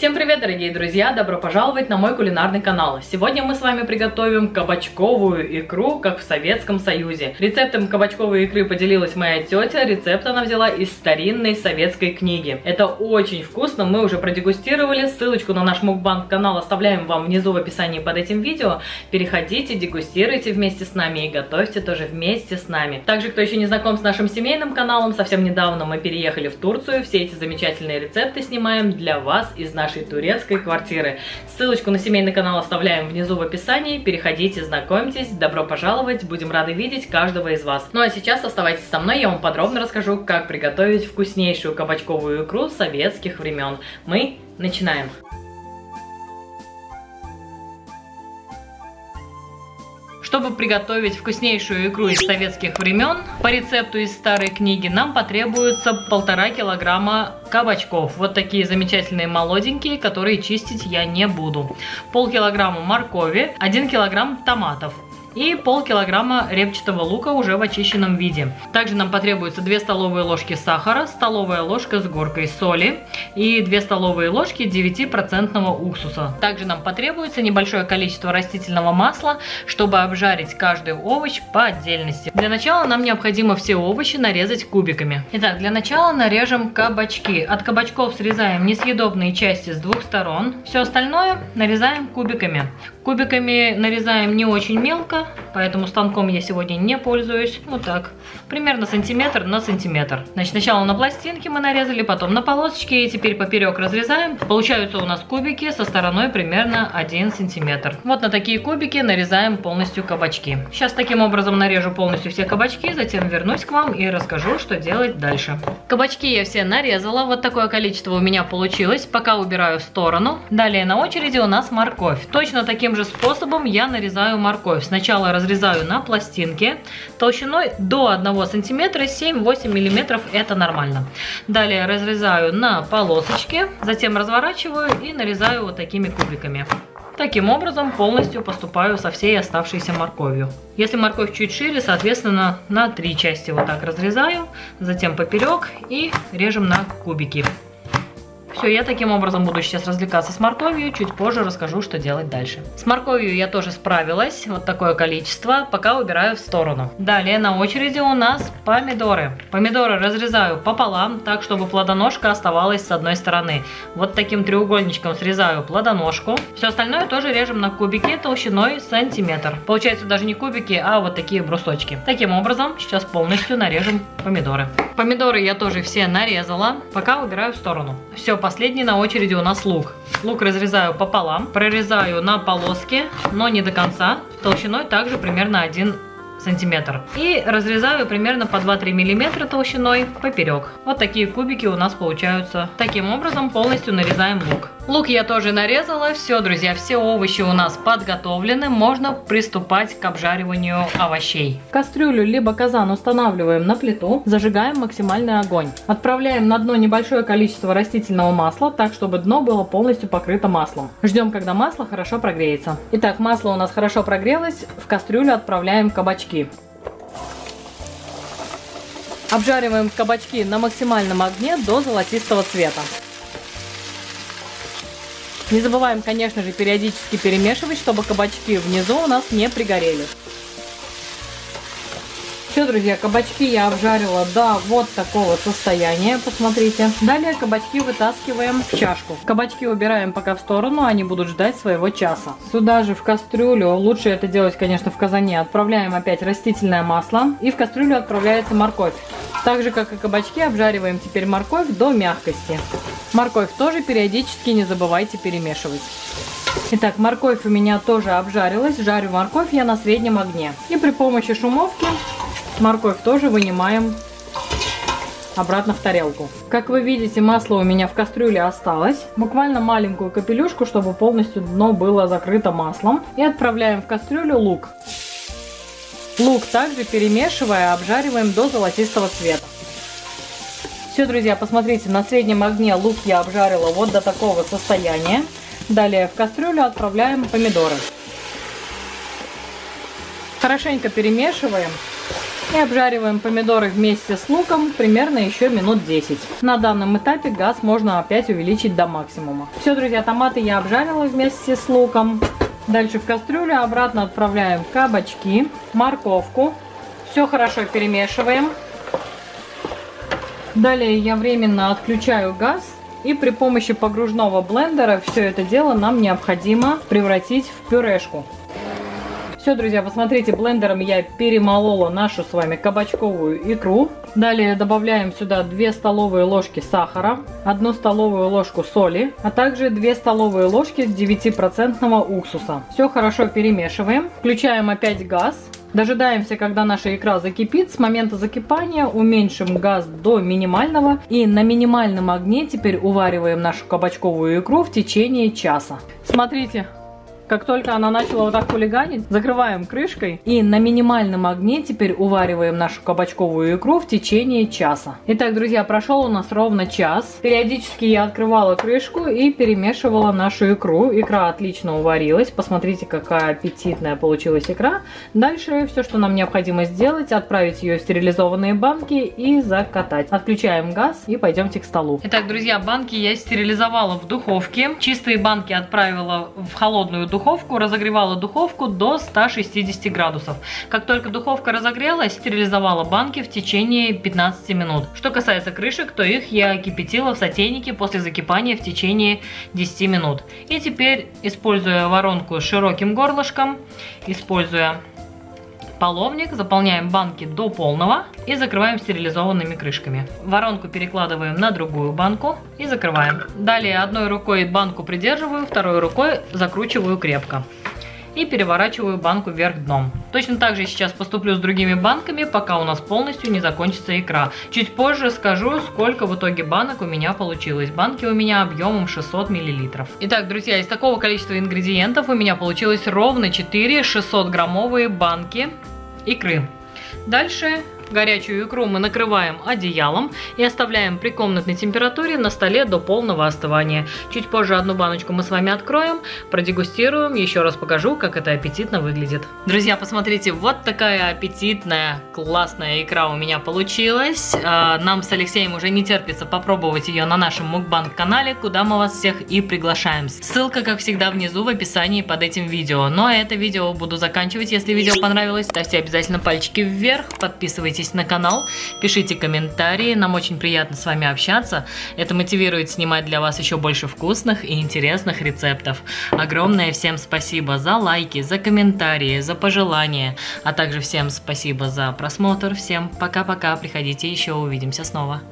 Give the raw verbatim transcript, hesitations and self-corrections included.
Всем привет, дорогие друзья! Добро пожаловать на мой кулинарный канал. Сегодня мы с вами приготовим кабачковую икру, как в Советском Союзе. Рецептом кабачковой икры поделилась моя тетя. Рецепт она взяла из старинной советской книги. Это очень вкусно, мы уже продегустировали. Ссылочку на наш мукбанг канал оставляем вам внизу в описании под этим видео. Переходите, дегустируйте вместе с нами и готовьте тоже вместе с нами. Также, кто еще не знаком с нашим семейным каналом, совсем недавно мы переехали в Турцию. Все эти замечательные рецепты снимаем для вас из нашей турецкой квартиры. Ссылочку на семейный канал оставляем внизу в описании. Переходите, знакомьтесь. Добро пожаловать. Будем рады видеть каждого из вас. Ну а сейчас оставайтесь со мной. Я вам подробно расскажу, как приготовить вкуснейшую кабачковую икру советских времен. Мы начинаем. Чтобы приготовить вкуснейшую икру из советских времен, по рецепту из старой книги нам потребуется полтора килограмма кабачков. Вот такие замечательные молоденькие, которые чистить я не буду. Полкилограмма моркови, один килограмм томатов и полкилограмма репчатого лука уже в очищенном виде. Также нам потребуется две столовые ложки сахара, столовая ложка с горкой соли и две столовые ложки девятипроцентного уксуса. Также нам потребуется небольшое количество растительного масла, чтобы обжарить каждый овощ по отдельности. Для начала нам необходимо все овощи нарезать кубиками. Итак, для начала нарежем кабачки. От кабачков срезаем несъедобные части с двух сторон. Все остальное нарезаем кубиками. Кубиками нарезаем не очень мелко, поэтому станком я сегодня не пользуюсь. Вот так, примерно сантиметр на сантиметр. Значит, сначала на пластинки мы нарезали, потом на полосочки, и теперь поперек разрезаем. Получаются у нас кубики со стороной примерно один сантиметр. Вот на такие кубики нарезаем полностью кабачки. Сейчас таким образом нарежу полностью все кабачки, затем вернусь к вам и расскажу, что делать дальше. Кабачки я все нарезала, вот такое количество у меня получилось. Пока убираю в сторону. Далее на очереди у нас морковь. Точно таким же способом я нарезаю морковь. Сначала разрезаю на пластинки толщиной до одного сантиметра, семь-восемь миллиметров, это нормально. Далее разрезаю на полосочки, затем разворачиваю и нарезаю вот такими кубиками. Таким образом полностью поступаю со всей оставшейся морковью. Если морковь чуть шире, соответственно, на три части вот так разрезаю, затем поперек и режем на кубики. Все, я таким образом буду сейчас развлекаться с морковью, чуть позже расскажу, что делать дальше. С морковью я тоже справилась, вот такое количество, пока убираю в сторону. Далее на очереди у нас помидоры. Помидоры разрезаю пополам, так чтобы плодоножка оставалась с одной стороны. Вот таким треугольничком срезаю плодоножку. Все остальное тоже режем на кубики толщиной сантиметр. Получается даже не кубики, а вот такие брусочки. Таким образом сейчас полностью нарежем помидоры. Помидоры я тоже все нарезала, пока убираю в сторону. Все, последний на очереди у нас лук. Лук разрезаю пополам, прорезаю на полоски, но не до конца, толщиной также примерно один сантиметр. И разрезаю примерно по два-три миллиметра толщиной поперек. Вот такие кубики у нас получаются. Таким образом полностью нарезаем лук. Лук я тоже нарезала. Все, друзья, все овощи у нас подготовлены. Можно приступать к обжариванию овощей. Кастрюлю либо казан устанавливаем на плиту. Зажигаем максимальный огонь. Отправляем на дно небольшое количество растительного масла, так чтобы дно было полностью покрыто маслом. Ждем, когда масло хорошо прогреется. Итак, масло у нас хорошо прогрелось. В кастрюлю отправляем кабачки. Обжариваем кабачки на максимальном огне до золотистого цвета. Не забываем, конечно же, периодически перемешивать, чтобы кабачки внизу у нас не пригорели. Все, друзья, кабачки я обжарила до вот такого состояния, посмотрите. Далее кабачки вытаскиваем в чашку. Кабачки убираем пока в сторону, они будут ждать своего часа. Сюда же в кастрюлю, лучше это делать, конечно, в казане, отправляем опять растительное масло. И в кастрюлю отправляется морковь. Так же, как и кабачки, обжариваем теперь морковь до мягкости. Морковь тоже периодически не забывайте перемешивать. Итак, морковь у меня тоже обжарилась. Жарю морковь я на среднем огне. И при помощи шумовки морковь тоже вынимаем обратно в тарелку. Как вы видите, масло у меня в кастрюле осталось. Буквально маленькую капелюшку, чтобы полностью дно было закрыто маслом. И отправляем в кастрюлю лук. Лук также перемешивая, обжариваем до золотистого цвета. Все, друзья, посмотрите, на среднем огне лук я обжарила вот до такого состояния. Далее в кастрюлю отправляем помидоры. Хорошенько перемешиваем. И обжариваем помидоры вместе с луком примерно еще минут десять. На данном этапе газ можно опять увеличить до максимума. Все, друзья, томаты я обжарила вместе с луком. Дальше в кастрюлю обратно отправляем кабачки, морковку. Все хорошо перемешиваем. Далее я временно отключаю газ. И при помощи погружного блендера все это дело нам необходимо превратить в пюрешку. Все, друзья, посмотрите, блендером я перемолола нашу с вами кабачковую икру. Далее добавляем сюда две столовые ложки сахара, одну столовую ложку соли, а также две столовые ложки девятипроцентного уксуса. Все хорошо перемешиваем. Включаем опять газ. Дожидаемся, когда наша икра закипит. С момента закипания уменьшим газ до минимального. И на минимальном огне теперь увариваем нашу кабачковую икру в течение часа. Смотрите. Как только она начала вот так хулиганить, закрываем крышкой и на минимальном огне теперь увариваем нашу кабачковую икру в течение часа. Итак, друзья, прошел у нас ровно час. Периодически я открывала крышку и перемешивала нашу икру. Икра отлично уварилась. Посмотрите, какая аппетитная получилась икра. Дальше все, что нам необходимо сделать, отправить ее в стерилизованные банки и закатать. Отключаем газ и пойдемте к столу. Итак, друзья, банки я стерилизовала в духовке. Чистые банки отправила в холодную духовку. Духовку, разогревала духовку до ста шестидесяти градусов. Как только духовка разогрелась, стерилизовала банки в течение пятнадцати минут. Что касается крышек, то их я кипятила в сотейнике после закипания в течение десяти минут. И теперь, используя воронку с широким горлышком, используя половник, заполняем банки до полного и закрываем стерилизованными крышками. Воронку перекладываем на другую банку и закрываем. Далее одной рукой банку придерживаю, второй рукой закручиваю крепко. И переворачиваю банку вверх дном. Точно так же сейчас поступлю с другими банками, пока у нас полностью не закончится икра. Чуть позже скажу, сколько в итоге банок у меня получилось. Банки у меня объемом шестьсот миллилитров. Итак, друзья, из такого количества ингредиентов у меня получилось ровно четыре шестисотграммовые банки икры. Дальше горячую икру мы накрываем одеялом и оставляем при комнатной температуре на столе до полного остывания. Чуть позже одну баночку мы с вами откроем, продегустируем, еще раз покажу, как это аппетитно выглядит. Друзья, посмотрите, вот такая аппетитная, классная икра у меня получилась. Нам с Алексеем уже не терпится попробовать ее на нашем мукбанг-канале, куда мы вас всех и приглашаем. Ссылка, как всегда, внизу в описании под этим видео. Ну а это видео буду заканчивать. Если видео понравилось, ставьте обязательно пальчики вверх, подписывайтесь на канал, пишите комментарии, нам очень приятно с вами общаться, это мотивирует снимать для вас еще больше вкусных и интересных рецептов. Огромное всем спасибо за лайки, за комментарии, за пожелания, а также всем спасибо за просмотр, всем пока-пока, приходите еще, увидимся снова.